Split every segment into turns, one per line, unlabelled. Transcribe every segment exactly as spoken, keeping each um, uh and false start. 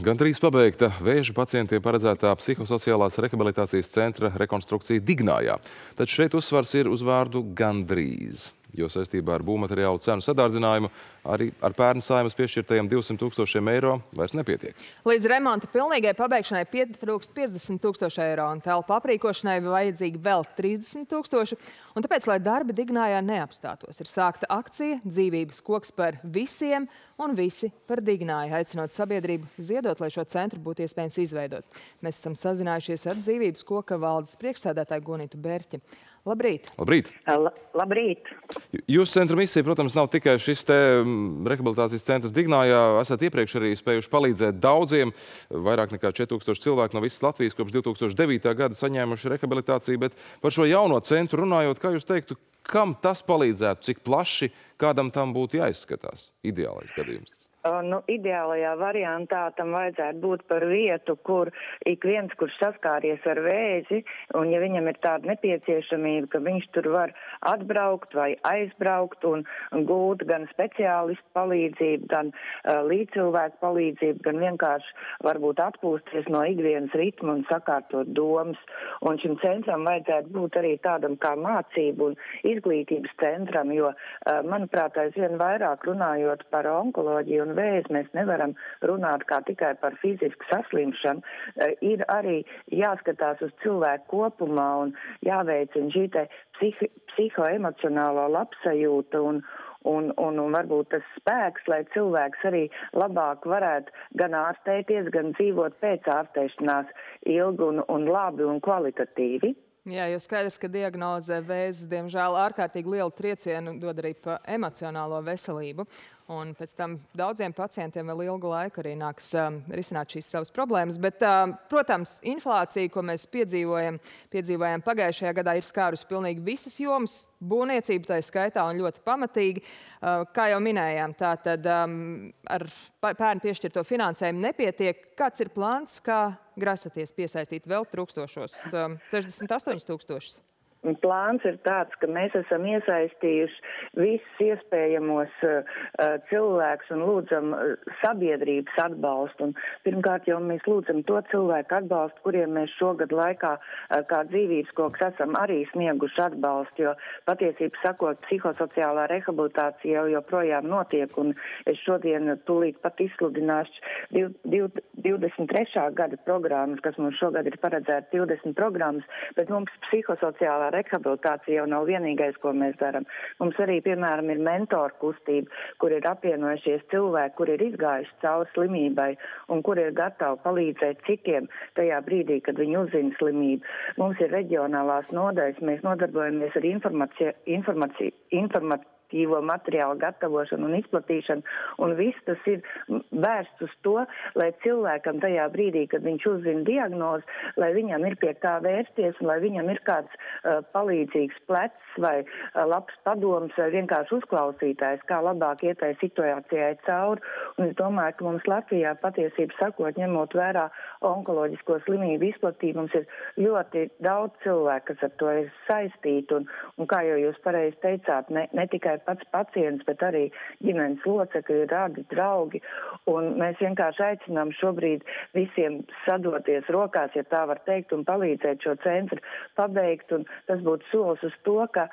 Gandrīz pabeigta vēža pacientiem paredzētā psihosociālās rehabilitācijas centra rekonstrukcija Dignājā. Taču šeit uzsvars ir uz vārdu gandrīz, jo saistībā ar būvmateriālu cenu sadārdzinājumu arī ar pērn Saeimas piešķirtajiem divsimt tūkstošiem eiro vairs nepietiek.
Līdz remonta pilnīgai pabeigšanai pietrūkst piecdesmit tūkstoši eiro un telpu aprīkošanai vajadzīgi vēl trīsdesmit tūkstoši. Un tāpēc, lai darbi Dignājā neapstātos, ir sākta akcija Dzīvības koks par visiem un visi par Dignāju, aicinot sabiedrību ziedot, lai šo centru būtu iespējams izveidot. Mēs esam sazinājušies ar Dzīvības koka valdes priekšsēdētāju Gunitu Berķi. Labrīt!
Labrīt!
L labrīt!
Jūsu centra misija, protams, nav tikai šis te rehabilitācijas centrs Dignājā. Esat iepriekš arī spējuši palīdzēt daudziem, vairāk nekā četri tūkstoši cilvēku no visas Latvijas kopš divi tūkstoši devītā gada saņēmuši rehabilitāciju, bet par šo jauno centru runājot, kā jūs teiktu, kam tas palīdzētu, cik plaši kādam tam būtu jāizskatās? Ideālais gadījums tas.
Nu, ideālajā variantā tam vajadzētu būt par vietu, kur ik viens, kurš saskāries ar vēzi, un ja viņam ir tāda nepieciešamība, ka viņš tur var atbraukt vai aizbraukt un gūt gan speciālistu palīdzību, gan uh, līdzcilvēku palīdzību, gan vienkārši varbūt atpūsties no ikdienas ritma un sakārtot domas. Un šim centram vajadzētu būt arī tādam kā mācību un izglītības centram, jo, uh, manuprāt, aizvien vairāk runājot par onkoloģiju un vēzi, mēs nevaram runāt kā tikai par fizisku saslimšanu. Ir arī jāskatās uz cilvēku kopumā un jāveicina šī te psihi, psihoemocionālā labsajūta un, un, un, un varbūt tas spēks, lai cilvēks arī labāk varētu gan ārstēties, gan dzīvot pēc ārstēšanās ilgi un, un labi un kvalitatīvi.
Jā, jo skaidrs, ka diagnoze vēzis, diemžēl, ārkārtīgi lielu triecienu dod arī pa emocionālo veselību. Un pēc tam daudziem pacientiem vēl ilgu laiku arī nāks um, risināt šīs savas problēmas. Bet, um, protams, inflācija, ko mēs piedzīvojam, piedzīvojam pagājušajā gadā, ir skārusi pilnīgi visas jomas, būvniecība tā skaitā un ļoti pamatīgi. Uh, kā jau minējām, tā tad um, ar pērn piešķirto finansējumu nepietiek. Kāds ir plāns, kā grasaties piesaistīt vēl trūkstošos um, sešdesmit astoņus tūkstošus?
Plāns ir tāds, ka mēs esam iesaistījuši visus iespējamos uh, cilvēkus un lūdzam uh, sabiedrības atbalstu. Un pirmkārt jau mēs lūdzam to cilvēku atbalstu, kuriem mēs šogad laikā uh, kā Dzīvības koks esam arī snieguši atbalstu, jo patiesībā sakot, psihosociālā rehabilitācija jau joprojām notiek, un es šodien tūlīt pat izsludināšu divdesmit trešā gada programmas, kas mums šogad ir paredzēta divdesmit programmas, bet mums psihosociālā rehabilitācija jau nav vienīgais, ko mēs darām. Mums arī, piemēram, ir mentoru kustība, kur ir apvienojušies cilvēki, kur ir izgājuši cauri slimībai un kur ir gatavi palīdzēt citiem tajā brīdī, kad viņi uzzina slimību. Mums ir reģionālās nodaļas, mēs nodarbojamies ar informāciju, informāciju, informāciju materiālu gatavošanu un izplatīšanu, un viss tas ir vērsts uz to, lai cilvēkam tajā brīdī, kad viņš uzzina diagnozi, lai viņam ir pie kā vērsties, un lai viņam ir kāds uh, palīdzīgs plecs vai uh, labs padoms vai vienkārši uzklausītājs, kā labāk ietai situācijai cauri. Un es domāju, ka mums Latvijā patiesību sakot, ņemot vērā onkoloģisko slimību izplatību, mums ir ļoti daudz cilvēku, kas ar to ir saistīti, un, un kā jau jūs pareizi teicāt, ne, ne tikai pats pacients, bet arī ģimenes locekļi, radi, draugi. Un mēs vienkārši aicinām šobrīd visiem sadoties rokās, ja tā var teikt, un palīdzēt šo centru pabeigt. Un tas būtu solis uz to, ka,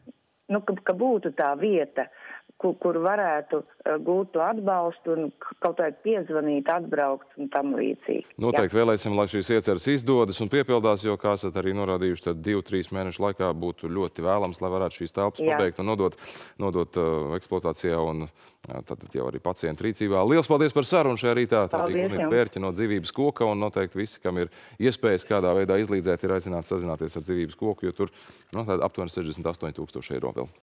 nu, ka, ka būtu tā vieta, kur, kur varētu uh, gūt to atbalstu un kaut kā piezvanīt, atbraukt un tam līdzīgi.
Noteikti Jā. Vēlēsim, lai šīs ieceres izdodas un piepildās, jo, kā esat arī norādījuši, tad divu, trīs mēnešu laikā būtu ļoti vēlams, lai varētu šīs telpas Jā. pabeigt un nodot, nodot uh, eksploatācijā un uh, tad jau arī pacientu rīcībā. Liels paldies par sarunu šajā rītā. Tā bija Gunita Berķe no Dzīvības koka, un noteikti visi, kam ir iespējas kādā veidā izlīdzēt, ir aicināti sazināties ar Dzīvības koku, jo tur no, aptuveni sešdesmit astoņi tūkstoši eiro vēl.